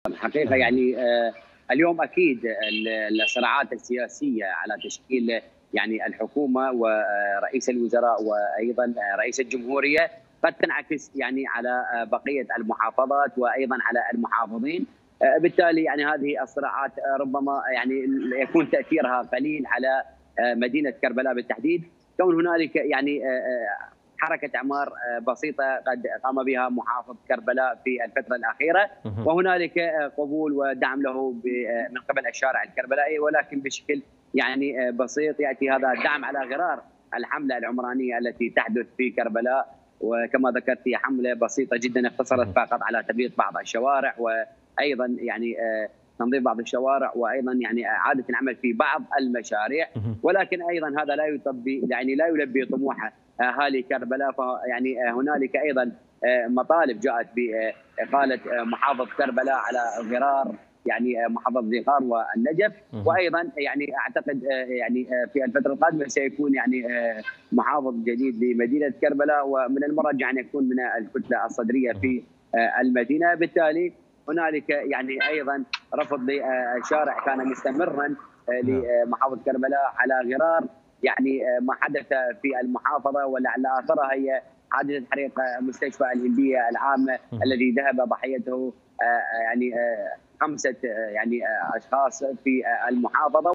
الحقيقة يعني اليوم أكيد الصراعات السياسية على تشكيل يعني الحكومة ورئيس الوزراء وأيضا رئيس الجمهورية قد تنعكس يعني على بقية المحافظات وأيضا على المحافظين. بالتالي يعني هذه الصراعات ربما يعني يكون تأثيرها قليل على مدينة كربلاء بالتحديد، كون هنالك يعني حركة أعمار بسيطة قد قام بها محافظ كربلاء في الفترة الأخيرة، وهنالك قبول ودعم له من قبل الشارع الكربلائي، ولكن بشكل يعني بسيط يأتي هذا الدعم على غرار الحملة العمرانية التي تحدث في كربلاء. وكما ذكرت هي حملة بسيطة جدا اقتصرت فقط على تبييض بعض الشوارع وأيضا يعني تنظيف بعض الشوارع وأيضا يعني إعادة العمل في بعض المشاريع، ولكن أيضا هذا لا يلبي يعني لا يلبي طموح اهالي كربلاء. يعني هنالك ايضا مطالب جاءت باقاله محافظ كربلاء على غرار يعني محافظ ذقار والنجف، وايضا يعني اعتقد يعني في الفتره القادمه سيكون يعني محافظ جديد لمدينه كربلاء، ومن المرجح ان يكون من الكتله الصدريه في المدينه. بالتالي هنالك يعني ايضا رفض للشارع كان مستمرا لمحافظ كربلاء على غرار يعني ما حدث في المحافظه، ولعل اخرها هي حادثه حريق مستشفى الهنديه العامه الذي ذهب ضحيته يعني 5 يعني اشخاص في المحافظه.